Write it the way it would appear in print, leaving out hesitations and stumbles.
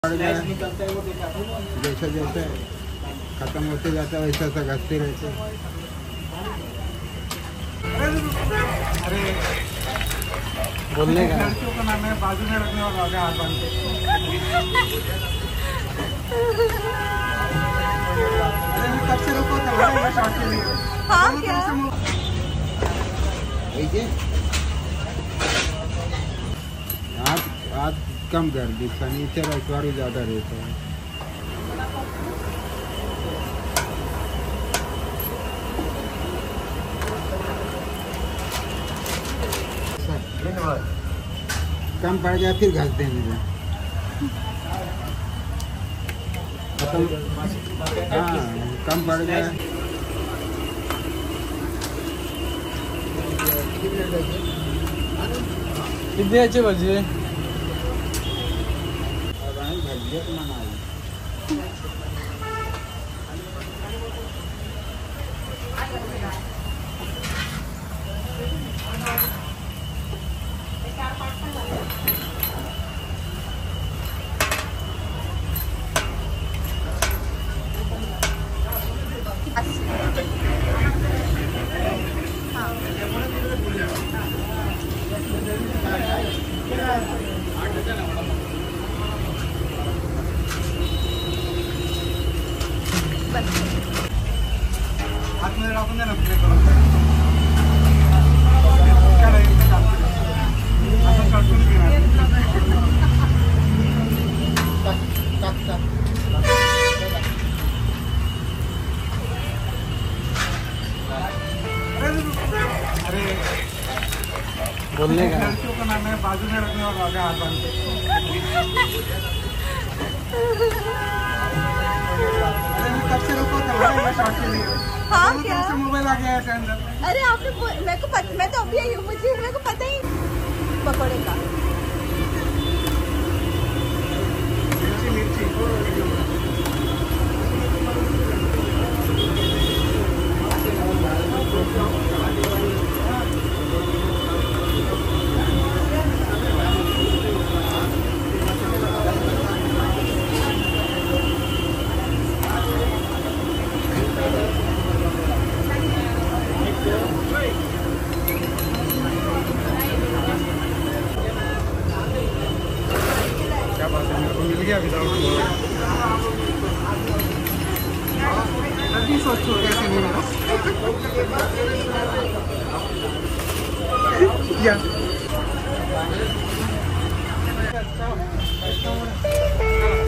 जैसे जैसे खत्म होते जाता है वैसा वैसा घसते रहते। अरे बोलने का लड़कियों का नाम है बाजू में रखने वाला आगे हाथ बांध के। अरे मैं कब से रुको था ये शॉट के लिए। हाँ क्या आज कम गर्दी, फर्नीचर अखबार ज़्यादा रहता है। कम पड़ जाए फिर घस देंगे। हाँ कम पड़ जाए। कितने अच्छे बजे हाथ में रखूंगा ना प्ले करो क्या रहेगा ऐसा शॉट नहीं अरे बोलने का लड़कियों का नाम है बाजू में रखने वाला आगे हाथ बांध के। कब से रुको था ये शॉट के लिए। हाँ क्या मोबाइल आ गया है अंदर। अरे आपने मैं तो अभी आई हूँ, मुझे मेरे को पता ही पकौड़े का। मिर्ची क्या बात है, मेरे को मिल गया विदाउट सोचो कैसे नहीं मिला।